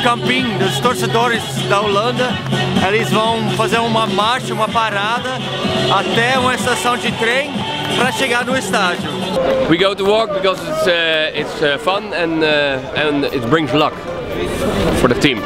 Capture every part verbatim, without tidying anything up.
camping, dos torcedores da Holanda. Eles vão fazer uma marcha, uma parada até uma estação de trem para chegar no estádio. We go to walk because it's uh, it's uh, fun and uh, and it brings luck for the team.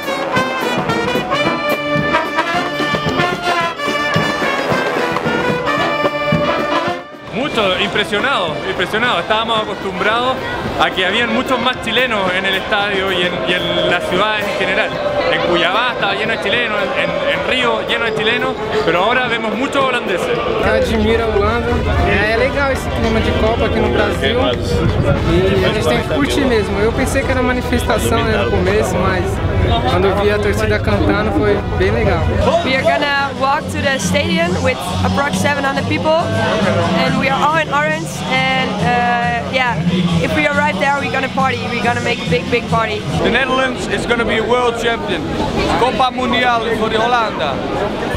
Mucho, impresionado, impresionado. Estábamos acostumbrados a que habían muchos más chilenos en el estadio y en, y en las ciudades en general. En Cuiabá estaba lleno de chilenos, en, en Río lleno de chilenos, pero ahora vemos muchos holandeses. Eu admiro a Holanda, é legal esse clima de Copa aqui no Brasil e a gente tem que curtir mesmo. Eu pensei que era manifestação, né, no começo, mas quando eu vi a torcida cantando foi bem legal. We are gonna walk to the stadium with approx seven hundred people and we are all in orange and uh, yeah, if we arrive there we're gonna party, we're gonna make a big big party. The Netherlands is gonna be a world champion. Copa Mundial for the Holanda.